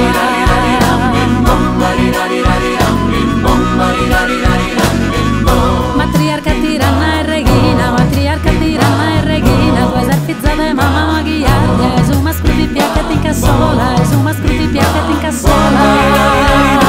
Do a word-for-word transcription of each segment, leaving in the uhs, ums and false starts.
Matriarca, tiranna e regina, matriarca, tiranna e regina, tu esercizza de mamma maghiardia, e su mascruti piacca ti incassola, e su mascruti piacca ti incassola.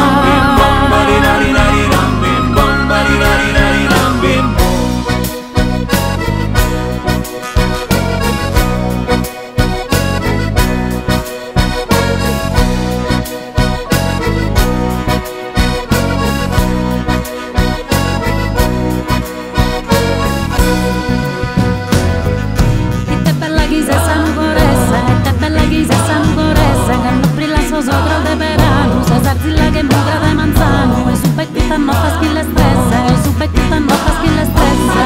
Sotro de verano, se zarzilla che mugra de manzano, e su becchita no fa spille stressa, e su becchita no fa spille stressa.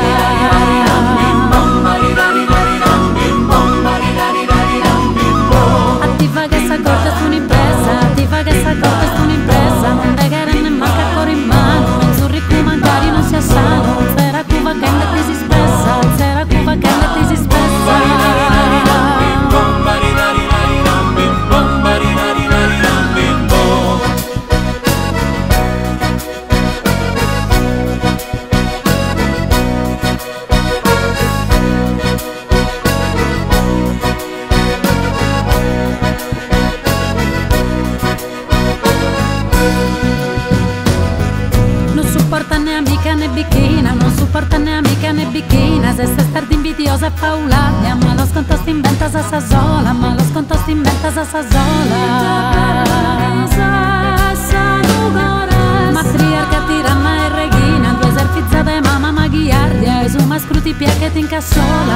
A ti fa che s'accorge su un'impresa, a ti fa che s'accorge su un'impresa, non te che ne manca ancora in mano, in zurrico magari non sia sano, zera cuva che ne ti si spessa, zera cuva che ne ti si spessa. Né bicchina, non supporta né amica né bicchina, se stai start invidiosa e paulatia, ma lo sconto sti inventa sa sa sola, ma lo sconto sti inventa sa sa sola. Matriarca, tiranna e regina, due esercizia de mamma maghiardia, e su mascruti piacche ti incassola.